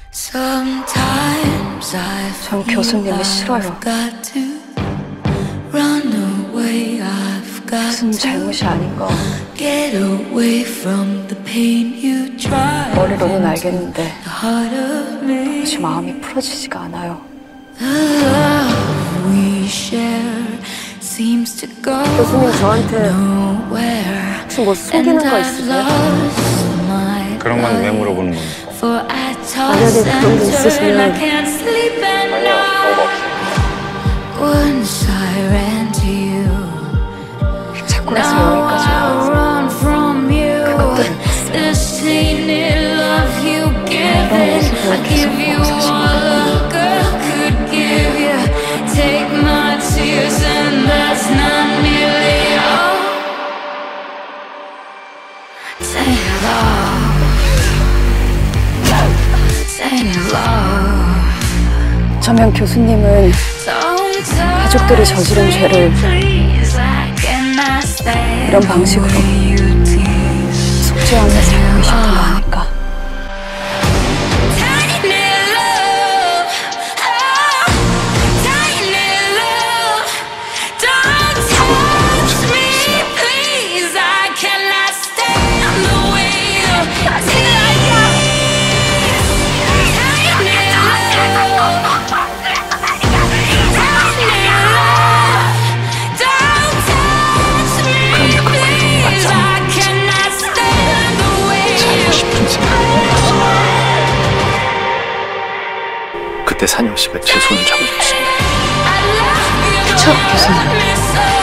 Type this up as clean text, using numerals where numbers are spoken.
전 교수님이 싫어요. 교수님 잘못이 아닌가. 머리로는 알겠는데 도무지 마음이 풀어지지가 않아요. 교수님 저한테 혹시 뭐 숨기는 거 있으세요? 그런 건 왜 물어보는 겁니까? 만약에 그런 게 있으시면 아니요, 그런 거 없어요. 자꾸해서 여기까지 와서 그것들을 이런 모습을 계속 보고 어쩌면 교수님은 가족들이 저지른 죄를 이런 방식으로 속죄하며 살고 싶은 거 아닐까. 그때 산영식에 제 손을 잡으셨습니다. 그쵸, 교수님?